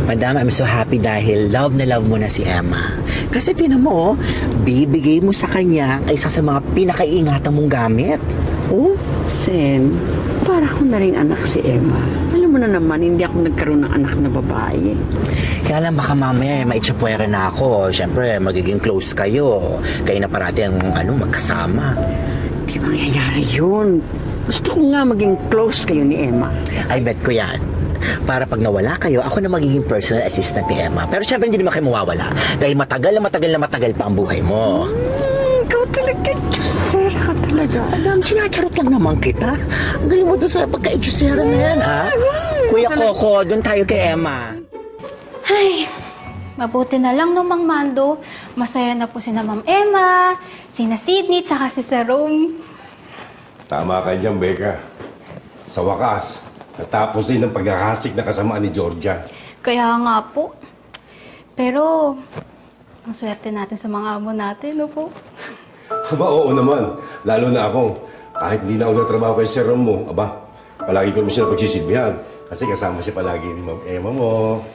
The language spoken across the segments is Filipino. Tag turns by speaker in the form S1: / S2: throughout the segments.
S1: Madam, I'm so happy dahil love na love mo na si Emma. Kasi tinan mo, bibigay mo sa kanya ang isa sa mga pinakaiingatan mong gamit. Oh?
S2: Sen, para ko na rin anak si Emma. Alam mo na naman, hindi ako nagkaroon ng anak na babae.
S1: Kaya lang baka mamaya maitsapwera na ako. Siyempre, magiging close kayo. Kayo na parati ang magkasama.
S2: Di mangyayari yun. Gusto ko nga maging close kayo ni Emma.
S1: I bet ko yan. Para pag nawala kayo, ako na magiging personal assistant ni Emma. Pero syempre hindi naman kayo mawawala. Dahil matagal pa ang buhay mo.
S2: Ikaw talaga, Diyosera ka talaga.
S1: Alam, sinacharot lang naman kita. Ang galing mo doon sa pagka-Diyosera na yan, ha? Kuya Coco, doon tayo kay Emma.
S3: Ay, mabuti na lang no, Mang Mando. Masaya na po sina Ma'am Emma, sina Sydney, tsaka si Sir Rome.
S4: Tama ka dyan, Becca. Sa wakas, natapos din ang pagkakasik na kasamaan ni Georgia.
S3: Kaya nga po. Pero, ang swerte natin sa mga amo natin, no po?
S4: Aba, oo naman. Lalo na ako. Kahit hindi na ako natrabaho kay Sir Ram mo, aba, palagi ko naman siya pagsisilbihan. Kasi kasama siya palagi ni Ma'am Emma mo.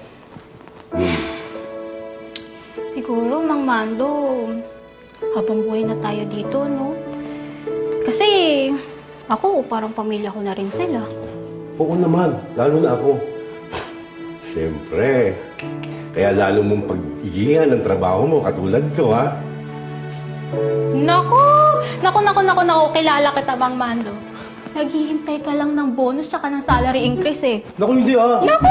S3: Siguro, Mang Mando, habang buhay na tayo dito, no? Kasi, ako, parang pamilya ko na rin sila.
S4: Oo naman, lalo na ako. Siyempre, kaya lalo mong pag-igihan ang trabaho mo, katulad ko, ha?
S3: Naku, kilala kita, Mang Mando. Naghihintay ka lang ng bonus tsaka ng salary increase eh.
S4: Naku, hindi ah.
S3: Naku.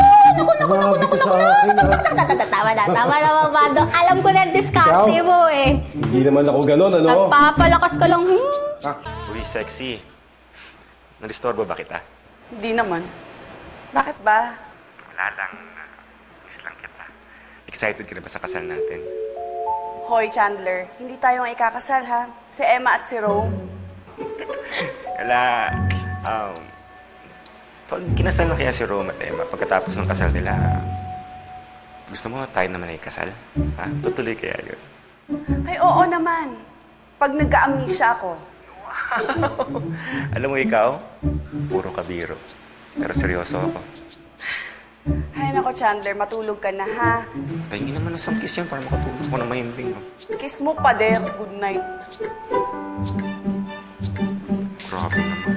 S5: Tama na, Mang Mando. Alam ko na ang diskarte mo eh.
S4: Hindi naman ako ganon, ano?
S3: Nagpapalakas ka lang.
S6: Uy, sexy. Nalistorbo ba kita?
S7: Hindi naman. Bakit ba?
S6: Wala lang. Miss lang kita. Excited ka na ba sa kasal natin?
S7: Hoy, Chandler. Hindi tayo ang ikakasal, ha? Si Emma at si Rome.
S6: Wala. Pag kinasal na kaya si Rome at Emma, pagkatapos ng kasal nila, gusto mo tayo naman ay kasal? Ha? Tutuloy kaya yun?
S7: Ay, oo naman. Pag nagka-amnesia ako.
S6: Wow! Alam mo ikaw, puro kabiro. Pero seryoso ako.
S7: Ay, nako, Chandler. Matulog ka na, ha?
S6: Pahingin naman ng isang kiss yan para makatulog ako ng mahimbing.
S7: Kiss mo, pader. Good night.
S6: Grabe naman.